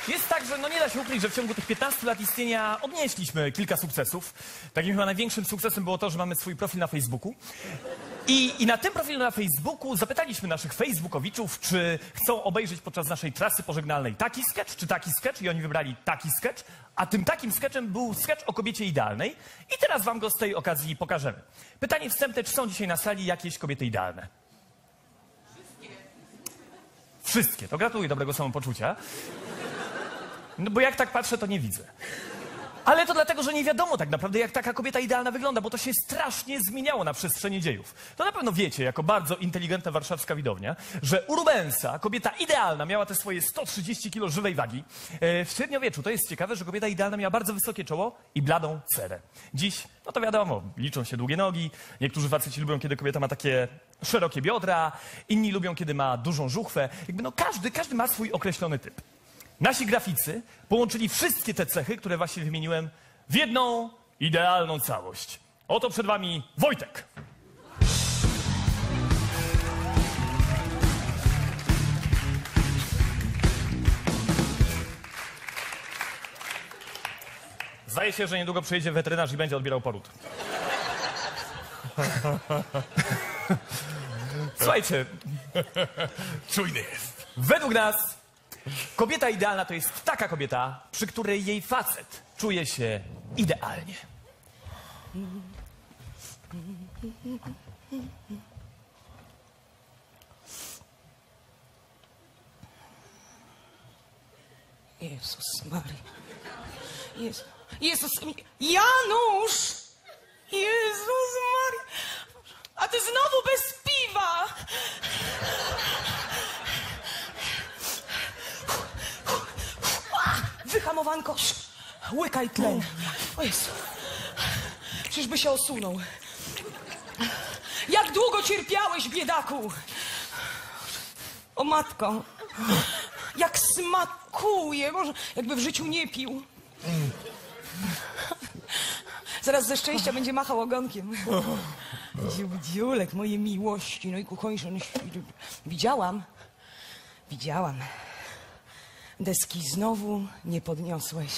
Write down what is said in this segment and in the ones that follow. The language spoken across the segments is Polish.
Jest tak, że no nie da się ukryć, że w ciągu tych 15 lat istnienia odnieśliśmy kilka sukcesów. Takim chyba największym sukcesem było to, że mamy swój profil na Facebooku. I na tym profilu na Facebooku zapytaliśmy naszych facebookowiczów, czy chcą obejrzeć podczas naszej trasy pożegnalnej taki sketch, czy taki sketch, i oni wybrali taki sketch, a tym takim sketchem był sketch o kobiecie idealnej i teraz wam go z tej okazji pokażemy. Pytanie wstępne, czy są dzisiaj na sali jakieś kobiety idealne? Wszystkie. To gratuluję dobrego samopoczucia. No bo jak tak patrzę, to nie widzę. Ale to dlatego, że nie wiadomo tak naprawdę, jak taka kobieta idealna wygląda, bo to się strasznie zmieniało na przestrzeni dziejów. To na pewno wiecie, jako bardzo inteligentna warszawska widownia, że u Rubensa kobieta idealna miała te swoje 130 kg żywej wagi. W średniowieczu to jest ciekawe, że kobieta idealna miała bardzo wysokie czoło i bladą cerę. Dziś, no to wiadomo, liczą się długie nogi, niektórzy faceci lubią, kiedy kobieta ma takie szerokie biodra, inni lubią, kiedy ma dużą żuchwę. Jakby no każdy ma swój określony typ. Nasi graficy połączyli wszystkie te cechy, które właśnie wymieniłem, w jedną idealną całość. Oto przed wami Wojtek. Zdaje się, że niedługo przyjedzie weterynarz i będzie odbierał poród. Słuchajcie. Czujny jest. Według nas kobieta idealna to jest taka kobieta, przy której jej facet czuje się idealnie. Jezus Maria. Jezus... Janusz! Jezus Maria! A ty znowu bez piwa! Wyhamowanko! Łykaj tlen. O Jezu. Czyżby się osunął. Jak długo cierpiałeś, biedaku? O matko. Jak smakuje. Może jakby w życiu nie pił. Zaraz ze szczęścia będzie machał ogonkiem. Dziulek, moje miłości. No i kuchońsze. Widziałam. Deski znowu nie podniosłeś.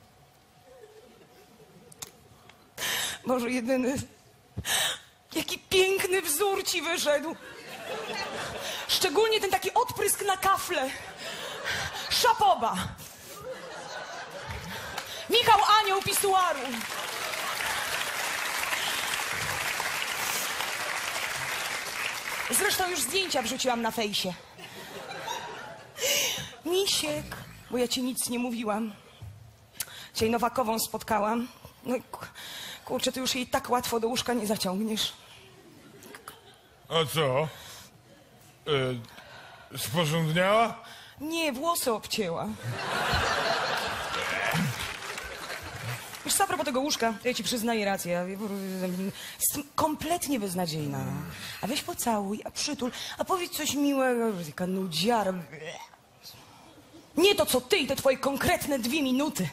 Boże, jedyny... Jaki piękny wzór ci wyszedł. Szczególnie ten taki odprysk na kafle. Szapoba. Michał Anioł pisuaru. Zresztą już zdjęcia wrzuciłam na fejsie. Misiek, bo ja ci nic nie mówiłam. Dzisiaj Nowakową spotkałam. No i kurczę, ty już jej tak łatwo do łóżka nie zaciągniesz. A co? Sporządniała? Nie, włosy obcięła. Wiesz co, a propos tego łóżka, to ja ci przyznaję rację. Ja jestem kompletnie beznadziejna. A weź pocałuj, a przytul, a powiedz coś miłego. Taka nudziara. Nie to, co ty i te twoje konkretne 2 minuty.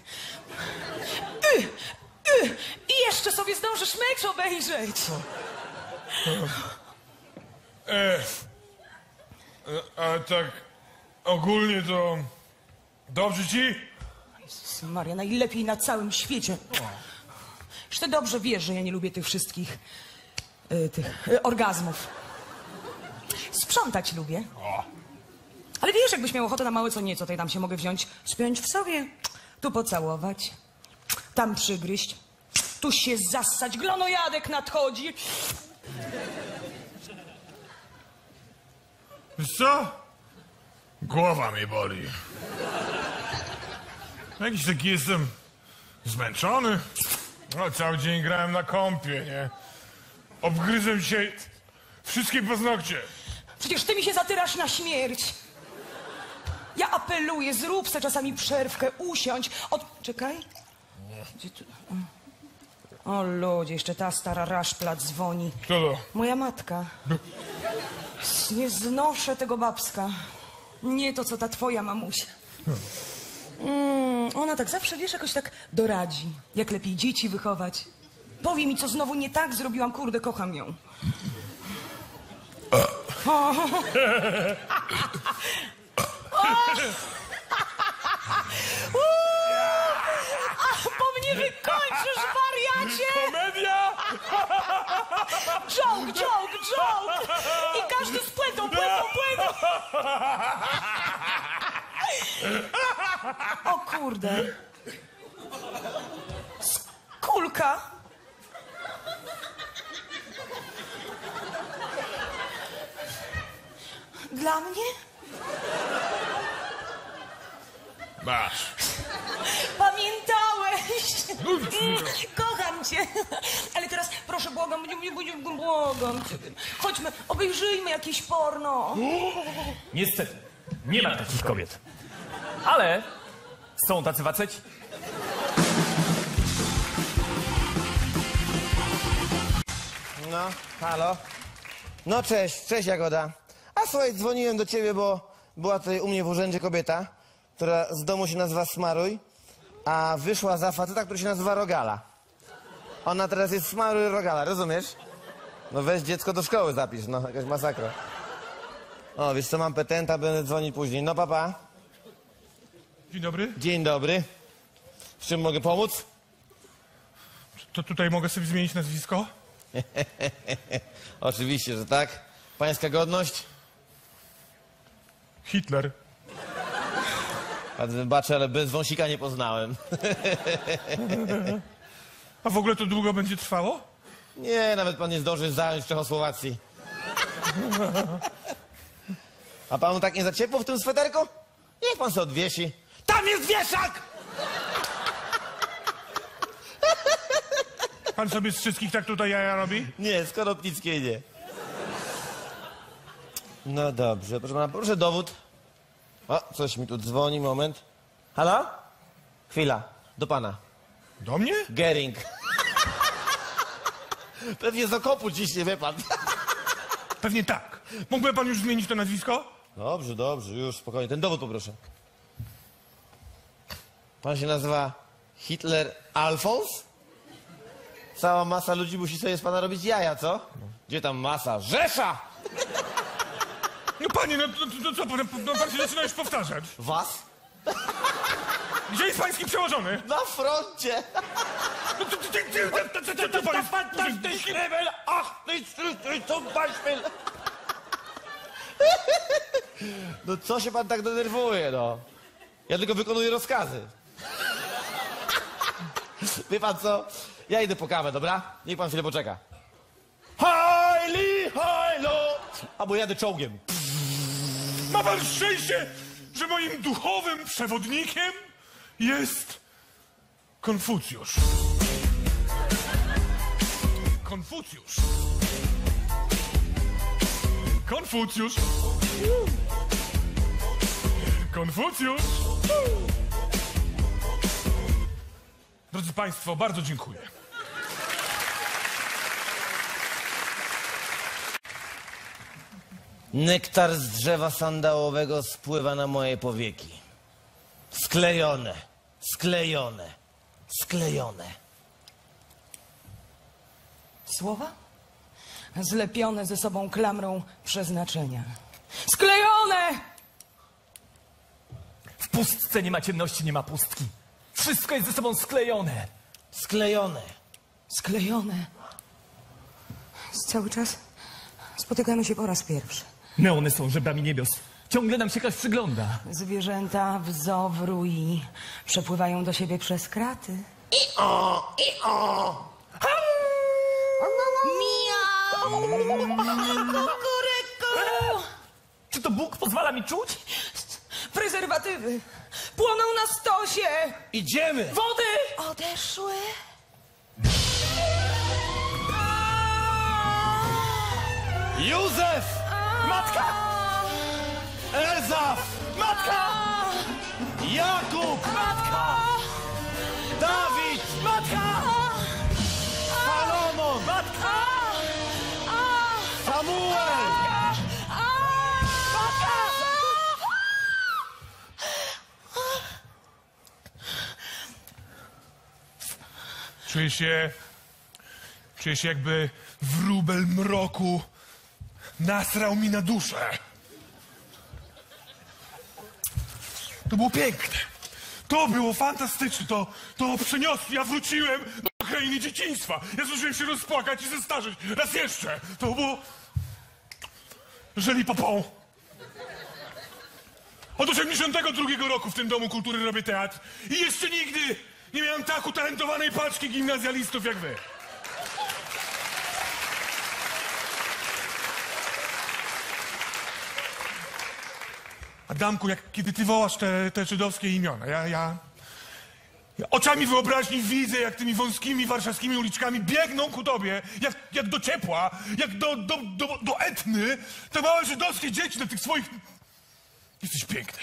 I jeszcze sobie zdążysz mecz obejrzeć. A tak ogólnie to dobrze ci? Jezus Maria, najlepiej na całym świecie. Już ty dobrze wiesz, że ja nie lubię tych wszystkich orgazmów. Sprzątać lubię. Ale wiesz, jakbyś miał ochotę na małe co nieco, to ja tam się mogę wziąć, spiąć w sobie, tu pocałować, tam przygryźć, tu się zassać, glonojadek nadchodzi. Wiesz co? Głowa mnie boli. Jakiś taki jestem zmęczony. No, cały dzień grałem na kompie, nie? Obgryzłem dzisiaj wszystkie paznokcie. Przecież ty mi się zatyrasz na śmierć. Ja apeluję, zrób se czasami przerwkę, usiądź. Czekaj. Gdzie tu? O ludzie, jeszcze ta stara raszplat dzwoni. Kto to? Moja matka. Nie znoszę tego babska. Nie to, co ta twoja mamusia. Ona tak zawsze, wiesz, jakoś tak doradzi. Jak lepiej dzieci wychować. Powie mi, co znowu nie tak zrobiłam. Kurde, kocham ją. Joke! I każdy z płytą. O kurde. Kulka. Dla mnie? Masz. Pamiętałeś! Kocham cię! Ale teraz proszę, błagam cię. Chodźmy, obejrzyjmy jakieś porno. Niestety, nie ma takich kobiet. Ale są tacy faceci. No, halo? No cześć Jagoda. A słuchaj, dzwoniłem do ciebie, bo była tutaj u mnie w urzędzie kobieta, która z domu się nazywa Smaruj, a wyszła za faceta, który się nazywa Rogala. Ona teraz jest Smaruj Rogala, rozumiesz? No weź dziecko do szkoły zapisz, no jakaś masakra. O, wiesz co, mam petenta, będę dzwonić później. No papa. Dzień dobry. Dzień dobry. W czym mogę pomóc? To tutaj mogę sobie zmienić nazwisko? Oczywiście, że tak. Pańska godność? Hitler. A wybaczę, ale bez wąsika nie poznałem. A w ogóle to długo będzie trwało? Nie, nawet pan nie zdąży zająć Czechosłowacji. A panu tak nie za ciepło w tym sweterku? Niech pan się odwiesi. Tam jest wieszak! Pan sobie z wszystkich tak tutaj jaja robi? Nie, Skoropnickiej nie. No dobrze, proszę pana, proszę dowód. O, coś mi tu dzwoni, moment. Halo? Chwila, do pana. Do mnie? Gering. Pewnie z okopu ciśnie, wie pan. Pewnie tak. Mógłby pan już zmienić to nazwisko? Dobrze, już spokojnie. Ten dowód poproszę. Pan się nazywa Hitler Alfons? Cała masa ludzi musi sobie z pana robić jaja, co? Gdzie tam masa? Rzesza! No panie, no co, pan się zaczyna już powtarzać. Was? Gdzie jest pański przełożony? Na froncie! No to pan jest... Fantastycznie, ach, zum Beispiel! No co się pan tak denerwuje, no? Ja tylko wykonuję rozkazy. Wie pan co? Ja idę po kawę, dobra? Niech pan chwilę poczeka. Hajli, hajlo! Albo jadę czołgiem. Ma pan szczęście, że moim duchowym przewodnikiem jest Konfucjusz. Konfucjusz. Konfucjusz. Konfucjusz. Drodzy państwo, bardzo dziękuję. Nektar z drzewa sandałowego spływa na moje powieki. Sklejone, sklejone, sklejone. Słowa? Zlepione ze sobą klamrą przeznaczenia. Sklejone! W pustce nie ma ciemności, nie ma pustki. Wszystko jest ze sobą sklejone. Sklejone. Sklejone. Cały czas spotykamy się po raz pierwszy. Neony są żebrami niebios. Ciągle nam się ktoś przygląda. Zwierzęta w zoo w rui przepływają do siebie przez kraty. Miau! Kukuryku! Czy to Bóg pozwala mi czuć? Prezerwatywy płoną na stosie! Idziemy! Wody! Odeszły. Józef! Matka! Elzaf! Matka! Jakub! Matka! Dawid! Matka! Salomon! Matka! Samuel! Czuję się jakby wróbel mroku nasrał mi na duszę. To było piękne. To było fantastyczne. To przeniosło. Ja wróciłem do krainy dzieciństwa. Ja zdążyłem się rozpłakać i zestarzeć. Raz jeszcze. To było... Żeli popą. Od 82 roku w tym Domu Kultury robię teatr i jeszcze nigdy nie miałem tak utalentowanej paczki gimnazjalistów jak wy. Adamku, kiedy ty wołasz te żydowskie imiona, ja oczami wyobraźni widzę, jak tymi wąskimi warszawskimi uliczkami biegną ku tobie, jak do ciepła, jak do Etny, te małe żydowskie dzieci do tych swoich... Jesteś piękny.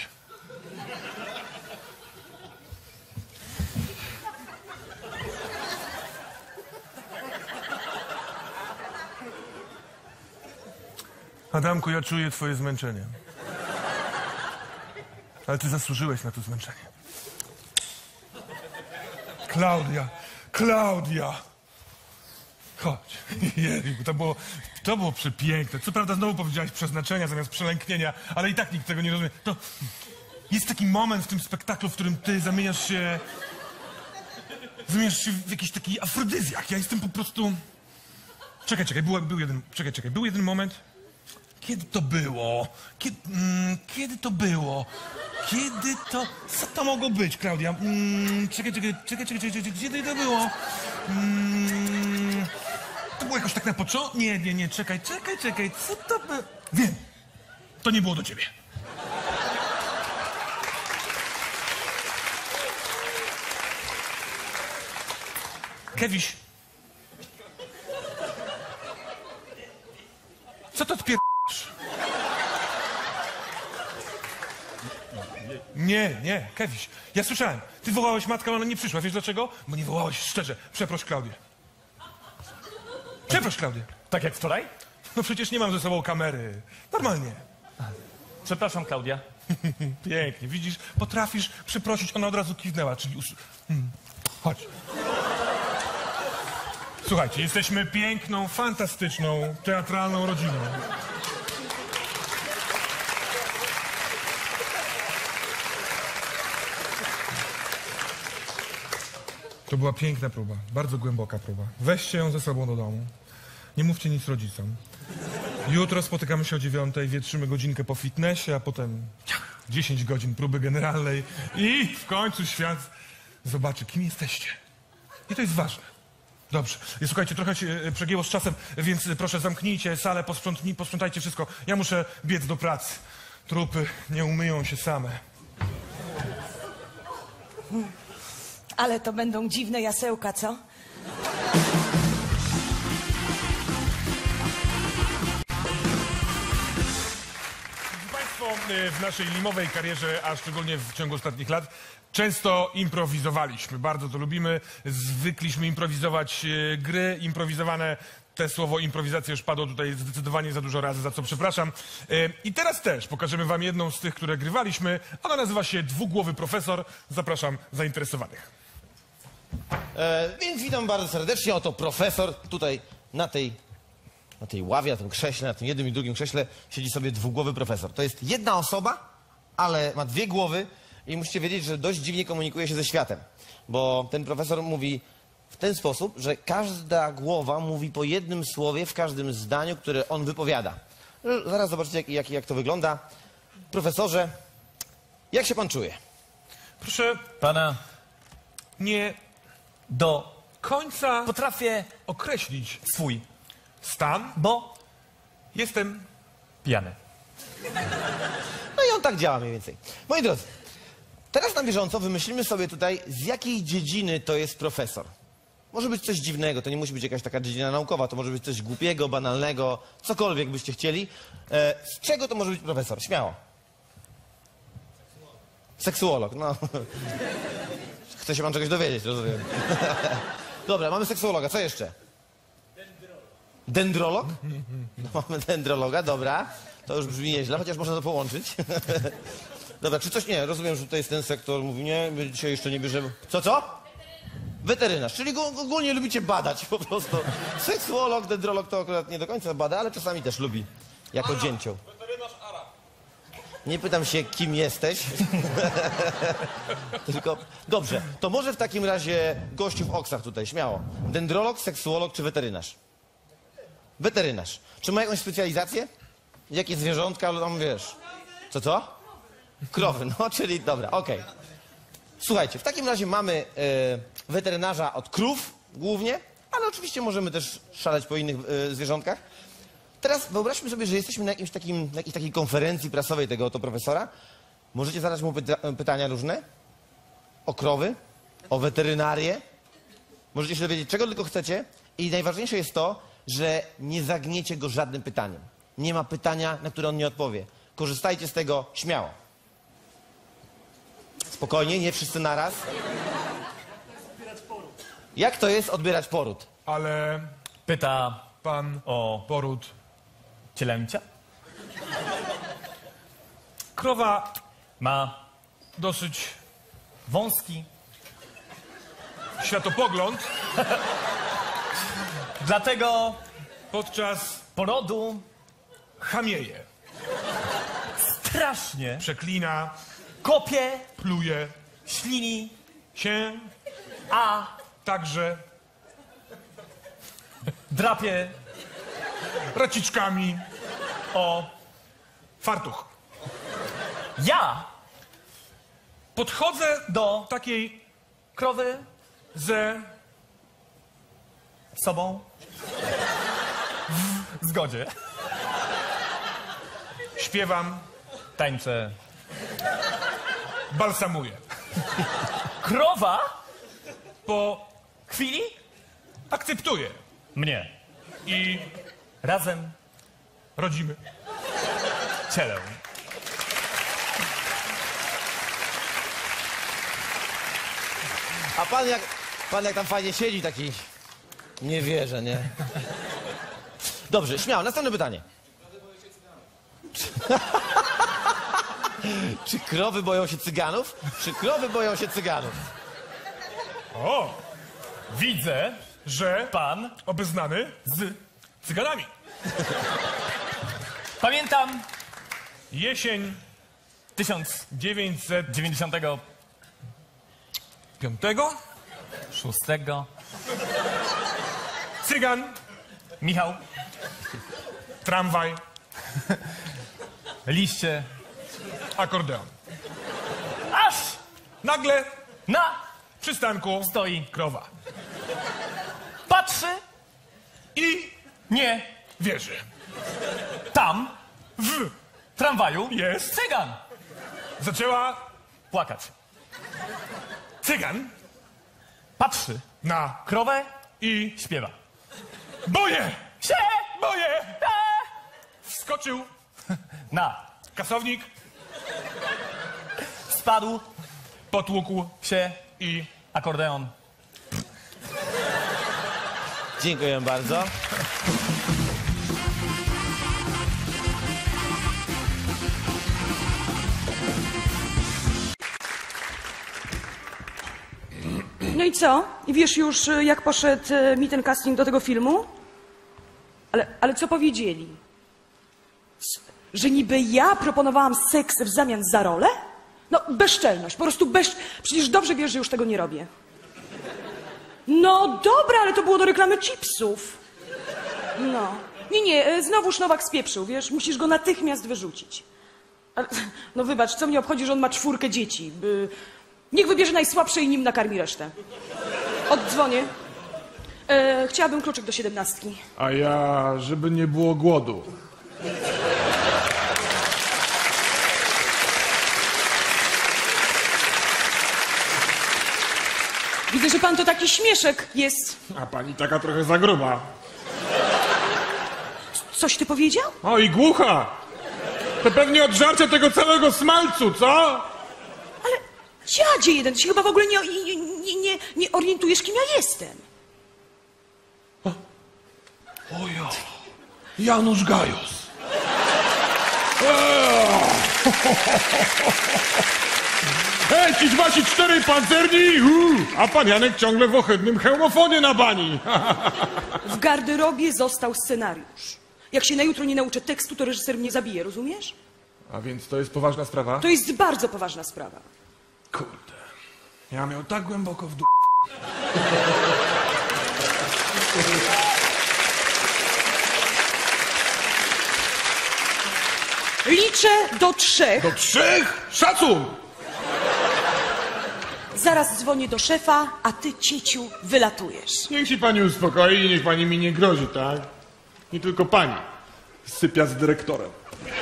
Adamku, ja czuję twoje zmęczenie. Ale ty zasłużyłeś na to zmęczenie. Klaudia! Chodź. Jezu, to było przepiękne. Co prawda znowu powiedziałaś przeznaczenia zamiast przelęknienia, ale i tak nikt tego nie rozumie. To jest taki moment w tym spektaklu, w którym ty zamieniasz się w jakiś taki afrodyzjak. Ja jestem po prostu... Czekaj, był jeden moment. Kiedy to było? Kiedy to było? Co to mogło być, Klaudia? Czekaj, kiedy to było? To było jakoś tak na początku? Nie, czekaj, co to było? Wiem, to nie było do ciebie. Kewiś. Co to odpierdalasz? Nie, Kewiś. Ja słyszałem. Ty wołałeś matkę, ona nie przyszła. Wiesz dlaczego? Bo nie wołałeś szczerze. Przeproś Klaudię. Przeproś Klaudię. Tak jak wczoraj? No przecież nie mam ze sobą kamery. Normalnie. Przepraszam, Klaudia. Pięknie. Widzisz, potrafisz przeprosić. Ona od razu kiwnęła, czyli... Chodź. Słuchajcie, jesteśmy piękną, fantastyczną, teatralną rodziną. To była piękna próba, bardzo głęboka próba. Weźcie ją ze sobą do domu. Nie mówcie nic rodzicom. Jutro spotykamy się o 9:00, wietrzymy godzinkę po fitnessie, a potem 10 godzin próby generalnej i w końcu świat zobaczy, kim jesteście. I to jest ważne. Dobrze. I słuchajcie, trochę się przegięło z czasem, więc proszę zamknijcie salę, posprzątajcie wszystko. Ja muszę biec do pracy. Trupy nie umyją się same. Ale to będą dziwne jasełka, co? Państwo w naszej limowej karierze, a szczególnie w ciągu ostatnich lat, często improwizowaliśmy. Bardzo to lubimy. Zwykliśmy improwizować gry improwizowane. Te słowo improwizacja już padło tutaj zdecydowanie za dużo razy, za co przepraszam. I teraz też pokażemy wam jedną z tych, które grywaliśmy. Ona nazywa się Dwugłowy Profesor. Zapraszam zainteresowanych. Więc witam bardzo serdecznie. Oto profesor tutaj na tej ławie, na tym krześle, na tym jednym i drugim krześle siedzi sobie dwugłowy profesor. To jest jedna osoba, ale ma dwie głowy i musicie wiedzieć, że dość dziwnie komunikuje się ze światem. Bo ten profesor mówi w ten sposób, że każda głowa mówi po jednym słowie w każdym zdaniu, które on wypowiada. Zaraz zobaczycie, jak to wygląda. Profesorze, jak się pan czuje? Proszę Pana nie do końca potrafię określić swój, stan. bo Jestem pijany. No i on tak działa mniej więcej. Moi drodzy, teraz na bieżąco wymyślimy sobie tutaj, z jakiej dziedziny to jest profesor. Może być coś dziwnego, to nie musi być jakaś taka dziedzina naukowa, to może być coś głupiego, banalnego, cokolwiek byście chcieli. Z czego to może być profesor? Śmiało. Seksuolog, no. Chce się pan czegoś dowiedzieć, rozumiem. Dobra, mamy seksuologa, co jeszcze? Dendrolog? No, mamy dendrologa, dobra. To już brzmi nieźle, chociaż można to połączyć. Dobra, czy coś nie? Rozumiem, że tutaj jest ten sektor, mówi nie, my dzisiaj jeszcze nie bierzemy. Co? Weterynarz, czyli ogólnie lubicie badać po prostu. Seksuolog, dendrolog to akurat nie do końca bada, ale czasami też lubi, jako dzięcioł. Weterynarz Arab. Nie pytam się, kim jesteś. Tylko, dobrze, to może w takim razie gościu w oksach tutaj, śmiało. Dendrolog, seksuolog czy weterynarz? Weterynarz. Czy ma jakąś specjalizację? Jakie zwierzątka, ale tam wiesz. Co? Krowy, no, czyli dobra, okej. Słuchajcie, w takim razie mamy weterynarza od krów głównie, ale oczywiście możemy też szaleć po innych zwierzątkach. Teraz wyobraźmy sobie, że jesteśmy na jakiejś takiej konferencji prasowej tego oto profesora. Możecie zadać mu pytania różne o krowy, o weterynarię. Możecie się dowiedzieć, czego tylko chcecie. I najważniejsze jest to, że nie zagniecie go żadnym pytaniem. Nie ma pytania, na które on nie odpowie. Korzystajcie z tego śmiało. Spokojnie, nie wszyscy naraz. Jak to jest odbierać poród? Ale Pyta pan o poród. cielęcia. Krowa Ma dosyć wąski, światopogląd. dlatego Podczas porodu chamieje. strasznie Przeklina, kopie, pluje ślini, się, a także drapie raciczkami o... fartuch. Ja Podchodzę do takiej krowy ze sobą w zgodzie. śpiewam, Tańczę. balsamuję. Krowa Po chwili akceptuję mnie. i Razem rodzimy. cielę. A pan jak tam fajnie siedzi, taki... Nie wierzę, nie? Dobrze, śmiało, następne pytanie. Czy krowy boją się cyganów? Czy krowy boją się cyganów? O, Widzę, że pan obeznany z cyganami. Pamiętam Jesień 1995 905. Cygan, Michał, tramwaj, liście, akordeon. aż Nagle na w przystanku stoi, krowa. patrzy, I nie, wierzy. tam, W tramwaju, Jest. cygan. zaczęła Płakać. cygan Patrzy, na krowę i śpiewa. boję, Się boję. Wskoczył na, kasownik, spadł potłukł się i akordeon. Dziękuję bardzo. No i co? I wiesz już, jak poszedł mi ten casting do tego filmu? Ale co powiedzieli? Że niby ja proponowałam seks w zamian za rolę? No, bezczelność, po prostu Przecież dobrze wiesz, że już tego nie robię. No dobra, ale to było do reklamy chipsów. No. Nie, znowuż Nowak spieprzył, wiesz? Musisz go natychmiast wyrzucić. Ale, no wybacz, co mnie obchodzi, że on ma 4 dzieci. Niech wybierze najsłabsze i nim nakarmi resztę. Oddzwonię. Chciałabym kluczyk do 17. A ja, żeby nie było głodu. Widzę, że pan to taki śmieszek jest. A pani taka trochę za gruba. Coś ty powiedział? O, i głucha! To pewnie od żarcia tego całego smalcu, co? Ale dziadzie jeden, ty się chyba w ogóle nie orientujesz, kim ja jestem. Ojo, Janusz Gajos. Hej, ci wasi 4 pancerni! A pan Janek ciągle w ohydnym hełmofonie na bani. W garderobie został scenariusz. Jak się na jutro nie nauczę tekstu, to reżyser mnie zabije, rozumiesz? A więc to jest poważna sprawa? To jest bardzo poważna sprawa. Kurde. Ja miał tak głęboko w Liczę do 3. Do 3? Szacun! Zaraz dzwonię do szefa, a ty, cieciu, wylatujesz. Niech się pani uspokoi i niech pani mi nie grozi, tak? Nie tylko pani. Sypia z dyrektorem.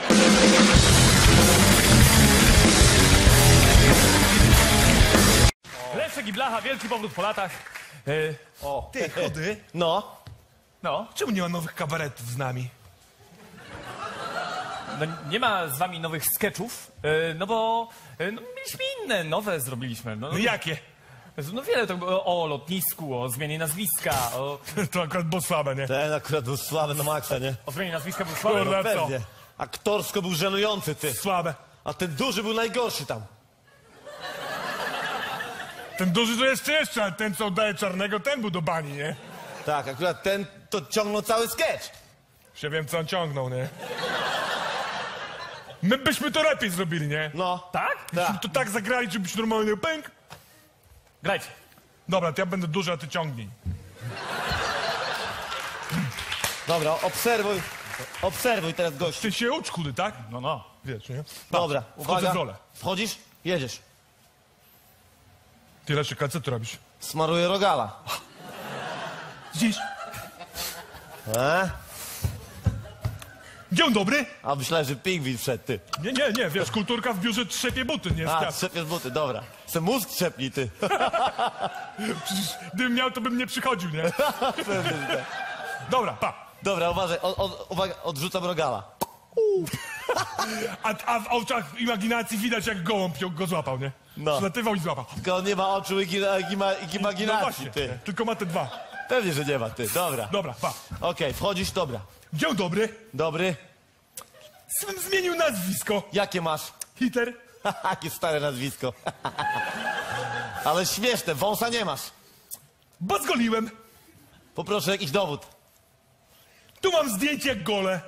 Leszek i Blacha, wielki powrót po latach. Ty, chudy. No, No, Czemu nie ma nowych kabaretów z nami? no, nie ma z wami nowych sketchów, no bo no, mieliśmy inne, nowe zrobiliśmy. No, No jakie? no wiele to było o lotnisku, o zmianie nazwiska, To akurat było słabe, nie? ten akurat był słaby na maksa, nie? o zmianie nazwiska był słaby. Kurde. Co? Pewnie. Aktorsko był żenujący, ty. Słabe. A ten duży był najgorszy tam. Ten duży to jeszcze, ale ten co oddaje czarnego, ten był do bani, nie? Tak, akurat ten to ciągnął cały sketch. Już ja wiem, co on ciągnął, nie? My byśmy to lepiej zrobili, nie? No. Tak? Byśmy to tak zagrali, żebyś normalnie pęk. Grajcie. Dobra, to ja będę duży, a ty ciągnij. Dobra, obserwuj teraz gości. Ty się ucz, chudy, tak? No. Wiesz, nie? Dobra, wchodzę uwaga. w rolę. Wchodzisz? Jedziesz. Ty, Leszek, co ty robisz? Smaruję rogala. Gdzieś. E? Dzień dobry. A myślałem, że pingwin wszedł, ty. Nie, wiesz, kulturka w biurze trzepie buty, nie? A, Skaz. trzepiesz buty, dobra. Se mózg trzepnij, ty. Przecież gdybym miał, to bym nie przychodził, nie? Dobra, pa. Dobra, uważaj, uwaga, odrzucam rogala. A w oczach imaginacji widać, jak gołąb go złapał, nie? No. Przylatywał i złapał. Tylko on nie ma oczu i No imaginacji, właśnie, ty. tylko ma te dwa. Pewnie, że nie ma, ty. Dobra. Dobra, pa. Okej, wchodzisz, dobra. Dzień dobry. Dobry. Bym zmienił nazwisko. Jakie masz? Hitler. Jakie stare nazwisko. Ale śmieszne, wąsa nie masz. Bo zgoliłem. Poproszę jakiś dowód. Tu mam zdjęcie jak gole.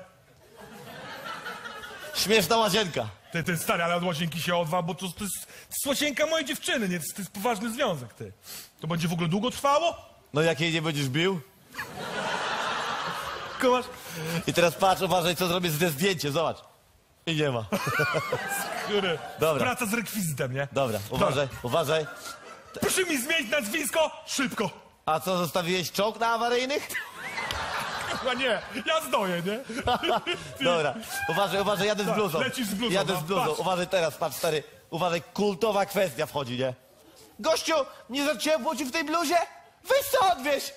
Śmieszna łazienka. Ty stary, ale od łazienki się odwa, bo to jest łasienka mojej dziewczyny, nie? To jest poważny związek, ty. To będzie w ogóle długo trwało? No jak jej nie będziesz bił? Kołasz? I teraz patrz, uważaj, co zrobię z tym zdjęciem, zobacz. I nie ma. Który? Dobra. Praca z rekwizytem, nie? Dobra, uważaj. Proszę mi zmienić nazwisko szybko. A co, zostawiłeś czołg na awaryjnych? A nie, ja zdoję, nie? Dobra, uważaj, jadę z Tak, bluzą. lecisz z bluzą, Jadę no, z bluzą, patrz. uważaj teraz, patrz stary. Uważaj, kultowa kwestia wchodzi, nie? Gościu, nie za ciepło ci w tej bluzie? Weź co odwieź!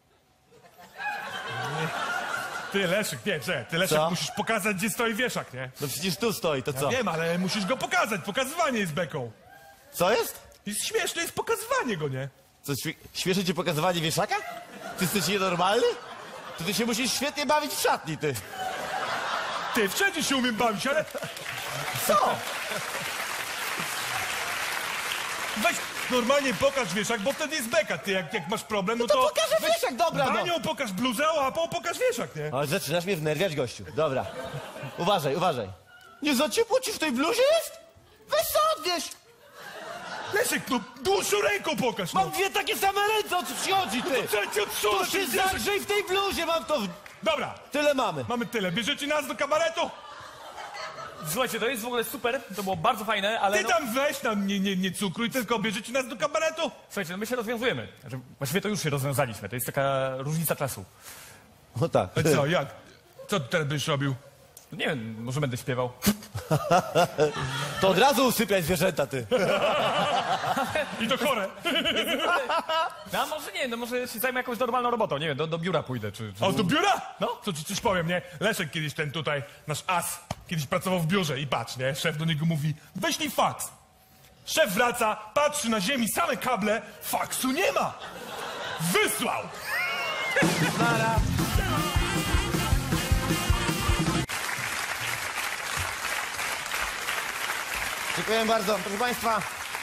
Ty, Leszek, nie, ty, Leszek, Co? musisz pokazać, gdzie stoi wieszak, nie? No przecież tu stoi, to co? Wiem, ale musisz go pokazać, pokazywanie jest beką. Co jest? Jest śmieszne, jest pokazywanie go, nie? Co, śmieszy ci pokazywanie wieszaka? Ty jesteś nienormalny? To ty się musisz świetnie bawić w szatni, ty. Ty, wszędzie się umiem bawić, ale Co? weź normalnie pokaż wieszak, bo wtedy jest beka, ty, jak masz problem, no To to... pokażę wieszak, dobra, no. Danią pokaż bluzę, a łapą pokaż wieszak, nie? Ale zaczynasz mnie wnerwiać, gościu. Dobra. Uważaj. Nie za ciepło ci w tej bluzie jest? Weź co odwieź! Leszek, no dłuższą ręką pokaż, no. Mam dwie takie same ręce, o co ci chodzi, ty? Co cię To odsunę, się ten wieszak? zagrzej w tej bluzie, mam to... Dobra, Tyle mamy. mamy tyle. Bierzecie nas do kabaretu? Słuchajcie, to jest w ogóle super, to było bardzo fajne, ale Ty no, tam weź nam nie cukruj, tylko bierzecie nas do kabaretu? słuchajcie, no my się rozwiązujemy. Znaczy, właściwie to już się rozwiązaliśmy, to jest taka różnica czasu. No tak. A co, jak? Co ty teraz będziesz robił? Nie wiem, może będę śpiewał. To od razu usypiaj zwierzęta, ty. I to chore. No a może nie, no może się zajmę jakąś normalną robotą, nie wiem, do biura pójdę, czy... O, do biura? No. To ci coś powiem, nie? Leszek kiedyś ten tutaj, nasz as, kiedyś pracował w biurze i patrz, nie? Szef do niego mówi, wyślij faks. Szef wraca, patrzy na ziemi, same kable, faksu nie ma. Wysłał. Dziękuję bardzo. Proszę państwa,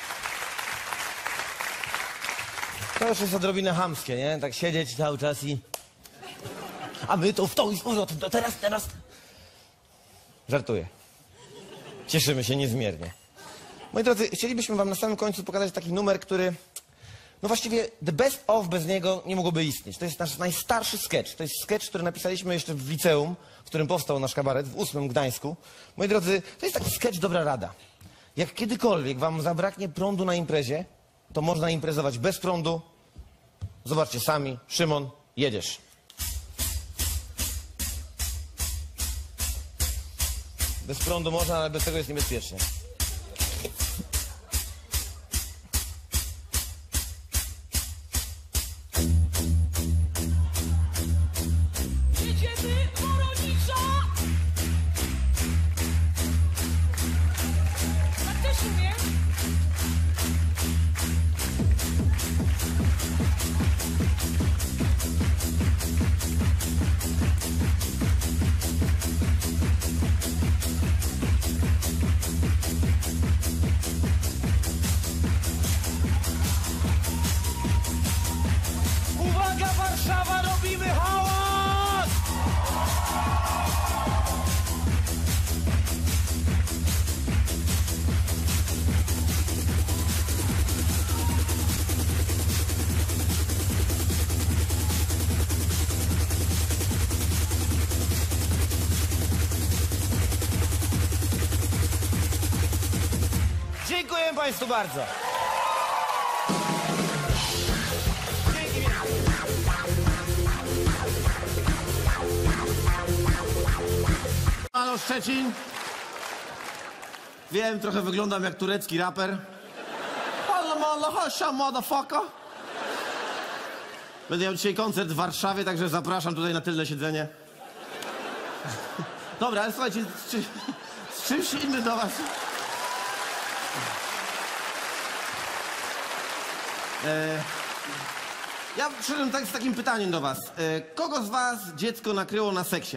to już jest odrobinę chamskie, nie? Tak siedzieć cały czas i... A my to w tą i z powrotem, to teraz. Żartuję. Cieszymy się niezmiernie. Moi drodzy, chcielibyśmy wam na samym końcu pokazać taki numer, który... No właściwie the best of bez niego nie mogłoby istnieć. To jest nasz najstarszy sketch. To jest sketch, który napisaliśmy jeszcze w liceum, w którym powstał nasz kabaret, w 8 Gdańsku. Moi drodzy, to jest taki sketch dobra rada. Jak kiedykolwiek wam zabraknie prądu na imprezie, to można imprezować bez prądu. Zobaczcie sami. Szymon, jedziesz. Bez prądu można, ale bez tego jest niebezpiecznie. Jedziemy, Woronicza! Tak też umiem. Uwaga, Warszawa, robimy hałas! Dziękuję Państwu bardzo. Halo Szczecin. Wiem, trochę wyglądam jak turecki raper. Halo, hasha, motherfucker. Będę miał dzisiaj koncert w Warszawie, także zapraszam tutaj na tylne siedzenie. Dobra, ale słuchajcie, z czymś innym do was. Ja przyszedłem z takim pytaniem do was. Kogo z was dziecko nakryło na seksie?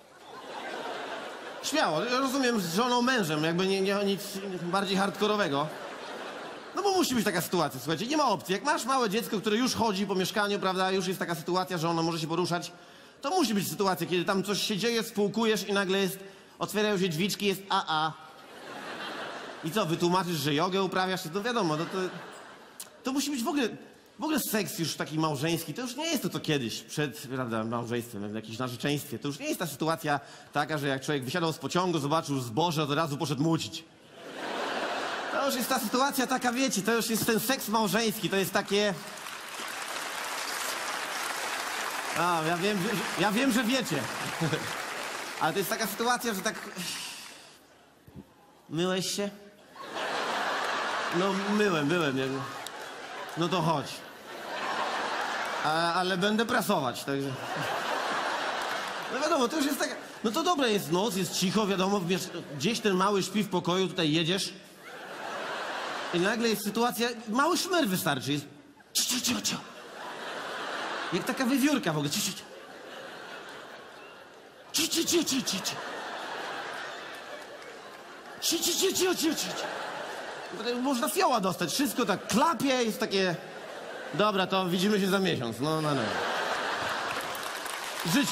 Śmiało, ja rozumiem z żoną, mężem, jakby nie nic bardziej hardkorowego. No bo musi być taka sytuacja, słuchajcie, nie ma opcji. Jak masz małe dziecko, które już chodzi po mieszkaniu, prawda, już jest taka sytuacja, że ono może się poruszać, to musi być sytuacja, kiedy tam coś się dzieje, spółkujesz i nagle jest, otwierają się drzwiczki, jest a. I co, wytłumaczysz, że jogę uprawiasz? No wiadomo, to musi być w ogóle seks już taki małżeński, to już nie jest to, co kiedyś, przed, prawda, małżeństwem, w jakimś narzeczeństwie. To już nie jest ta sytuacja taka, że jak człowiek wysiadał z pociągu, zobaczył zboże, od razu poszedł mucić. To już jest ta sytuacja taka, wiecie, to już jest ten seks małżeński, to jest takie... A, ja wiem, że wiecie. Ale to jest taka sytuacja, że tak... Myłeś się? No, byłem. No to chodź. Ale będę prasować, także... No wiadomo, to już jest taka... No to dobre, jest noc, jest cicho, wiadomo, gdzieś ten mały śpi w pokoju, tutaj jedziesz. I nagle jest sytuacja... Mały szmer wystarczy, jest... Cio. Jak taka wiewiórka w ogóle. Cio. Potem można fioła dostać, wszystko tak klapie, jest takie... Dobra, to widzimy się za miesiąc, no. Życie.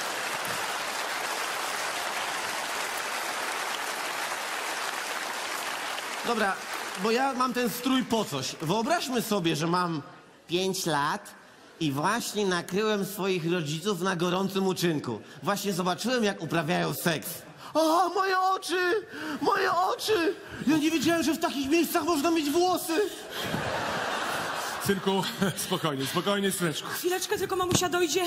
Dobra, bo ja mam ten strój po coś. Wyobraźmy sobie, że mam 5 lat i właśnie nakryłem swoich rodziców na gorącym uczynku. Właśnie zobaczyłem, jak uprawiają seks. O, moje oczy! Ja nie wiedziałem, że w takich miejscach można mieć włosy. Synku, spokojnie, syneczku. Chwileczkę, tylko mamusia dojdzie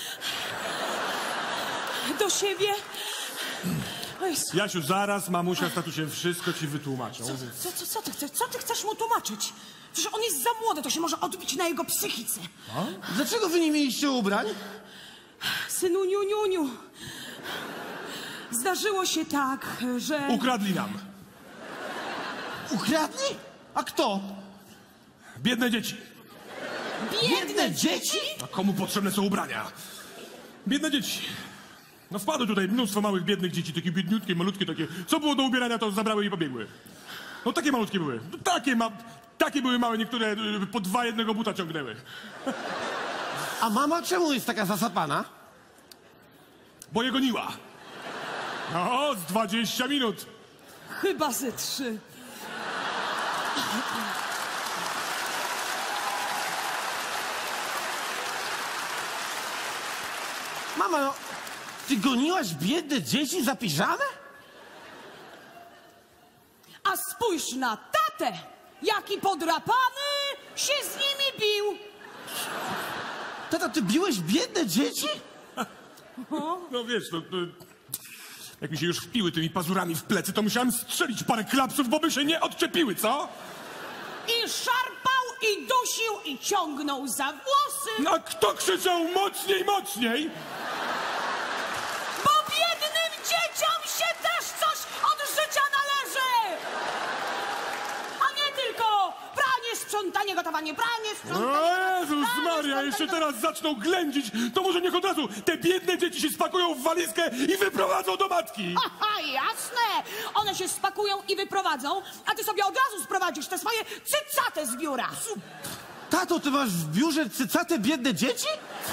do siebie. O Jezu. Jasiu, zaraz mamusia z tatusiem wszystko ci wytłumaczą. Co ty chcesz? Co ty chcesz mu tłumaczyć? Przecież on jest za młody, to się może odbić na jego psychice. Dlaczego wy nie mieliście ubrań? Synu niuniuniu. Zdarzyło się tak, że... Ukradli nam. Ukradli? A kto? Biedne dzieci. Biedne dzieci? A komu potrzebne są ubrania? Biedne dzieci. No wpadły tutaj mnóstwo małych, biednych dzieci, takie biedniutkie, malutkie takie. Co było do ubierania, to zabrały i pobiegły. No takie malutkie były. No, takie były małe, niektóre po 2 jednego buta ciągnęły. A mama czemu jest taka zasapana? Bo je goniła. No, z 20 minut. Chyba ze 3. Mama, no, ty goniłaś biedne dzieci za piżamę? A spójrz na tatę! Jaki podrapany się z nimi bił! Tata, ty biłeś biedne dzieci? No wiesz, jak mi się już wpiły tymi pazurami w plecy, to musiałem strzelić parę klapsów, bo by się nie odczepiły, co? I szarpał, i dusił, i ciągnął za włosy! A kto krzyczał mocniej, mocniej? Bo biednym dzieciom się też coś od życia należy! A nie tylko pranie, sprzątanie, gotowanie, pranie, sprzątanie... O Jezus pranie, Maria, sprzątanie, jeszcze teraz zaczną ględzić, to może niech od razu te biedne dzieci się spakują w walizkę i wyprowadzą do matki. Aha, jasne! One się spakują i wyprowadzą, a ty sobie od razu sprowadzisz te swoje cycate z biura. Tato, ty masz w biurze cycate biedne dzieci?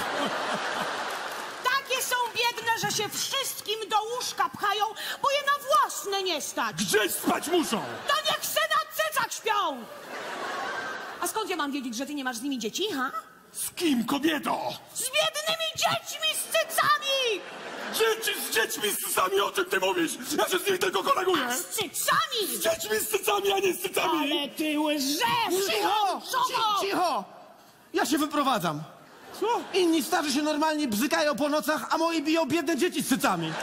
Takie są biedne, że się wszystkim do łóżka pchają, bo je na własne nie stać. Gdzieś spać muszą. To niech se na cycach śpią! A skąd ja mam wiedzieć, że ty nie masz z nimi dzieci, ha? Z kim, kobieto? Z biednymi dziećmi z cycami! Dzieci z dziećmi z cycami, o czym ty mówisz? Ja się z nimi tylko koleguję. Z cycami! Z dziećmi z cycami, a nie z cycami. Ale ty łżesz! Cicho! Cicho! Ja się wyprowadzam. Co? Inni starzy się normalnie bzykają po nocach, a moi biją biedne dzieci z cycami.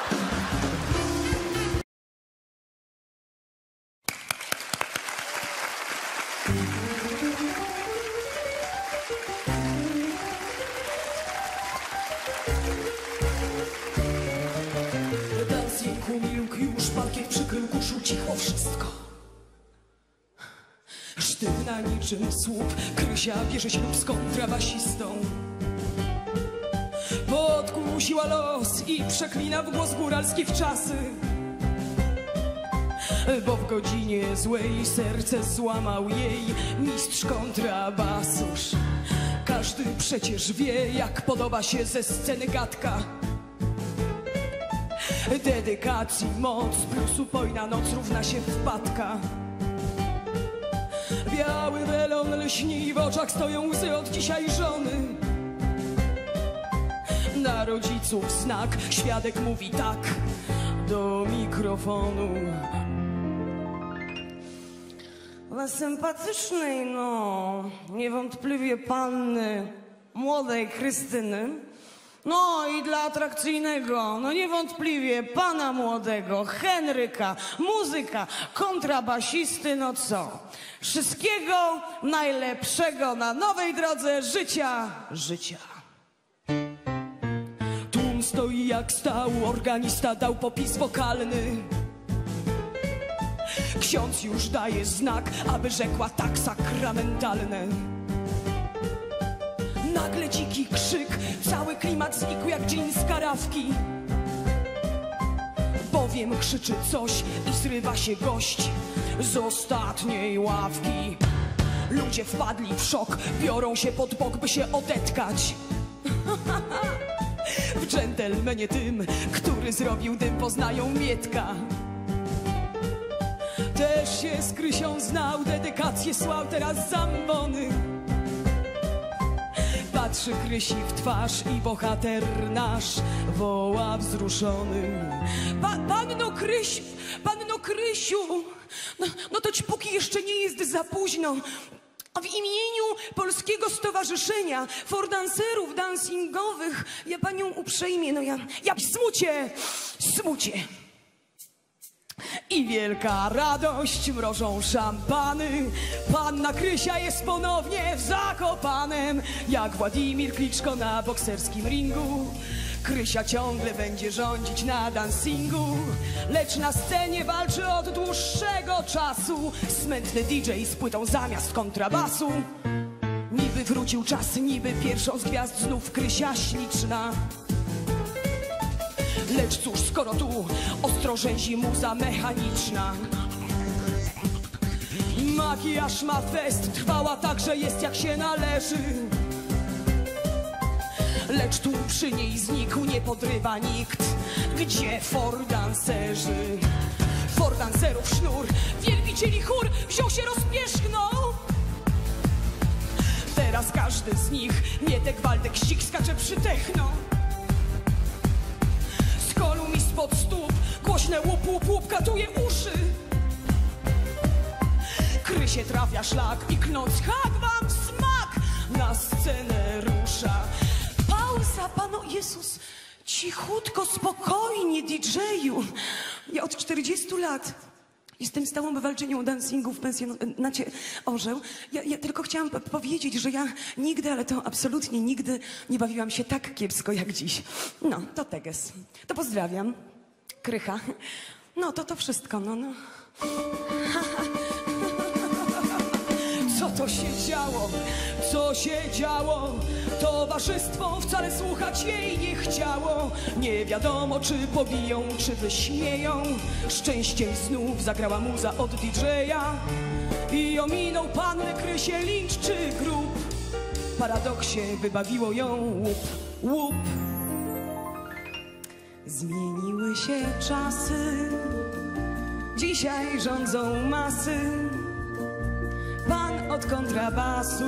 Dancing umilkł już, parkiet przykrył kuszu, cicho wszystko. Sztywna niczym słup, Krysia bierze ślub z kontrabasistą. Podkusiła los i przeklina w głos góralskie wczasy, bo w godzinie złej serce złamał jej mistrz kontrabasusz. Każdy przecież wie, jak podoba się ze sceny gadka. Dedykacji moc plus upojna noc równa się wpadka. Biały welon lśni, w oczach stoją łzy od dzisiaj żony. Na rodziców znak, świadek mówi tak do mikrofonu. Dla sympatycznej, no, niewątpliwie panny młodej Krystyny, no i dla atrakcyjnego, no niewątpliwie pana młodego Henryka, muzyka, kontrabasisty, no co? Wszystkiego najlepszego na nowej drodze życia. Tłum stoi jak stał, organista dał popis wokalny. Ksiądz już daje znak, aby rzekła tak sakramentalne. Nagle dziki krzyk, cały klimat znikł jak dżin z karawki. Bowiem krzyczy coś i zrywa się gość z ostatniej ławki. Ludzie wpadli w szok, biorą się pod bok, by się odetkać. W dżentelmenie tym, który zrobił dym, poznają Mietka. Też się z Krysią znał, dedykację słał, teraz zambony. Patrzy Krysi w twarz i bohater nasz woła wzruszony. Panno Krysiu, no to ci póki jeszcze nie jest za późno. W imieniu Polskiego Stowarzyszenia Fordancerów Dancingowych ja panią uprzejmie, no ja smucie. I wielka radość, mrożą szampany. Panna Krysia jest ponownie w Zakopanem, jak Władimir Kliczko na bokserskim ringu. Krysia ciągle będzie rządzić na dancingu, lecz na scenie walczy od dłuższego czasu smętny DJ z płytą zamiast kontrabasu. Niby wrócił czas, niby pierwszą z gwiazd znów Krysia śliczna. Lecz cóż, skoro tu ostro rzęzi muza mechaniczna. Makijaż ma fest, trwała tak, że jest jak się należy. Lecz tu przy niej znikł, nie podrywa nikt. Gdzie fordancerzy? fordancerów sznur, wielbicieli chór wziął się rozpierzchnął. Teraz każdy z nich Mietek, Waldek, Ścik skacze przy techno. Z kolu mi spod stóp głośne łup, łup, łup katuje uszy. Krysie trafia szlak i knąc hak wam smak na scenę rusza. Pauza, Pano Jezus, cichutko, spokojnie, DJ-u. Ja od 40 lat jestem stałą bywalczynią dancingu w pensjonacie Orzeł. Ja tylko chciałam powiedzieć, że ja nigdy, ale to absolutnie nigdy nie bawiłam się tak kiepsko jak dziś. No, to teges. To pozdrawiam. Krycha. No, to wszystko, no. Co to się działo? Co się działo? Towarzystwo wcale słuchać jej nie chciało. Nie wiadomo, czy pobiją, czy wyśmieją. Szczęściem znów zagrała muza od DJ-a i ominął pannę Krysię lincz czy grób. Paradoksie wybawiło ją łup, łup. Zmieniły się czasy, dzisiaj rządzą masy. Pan od kontrabasu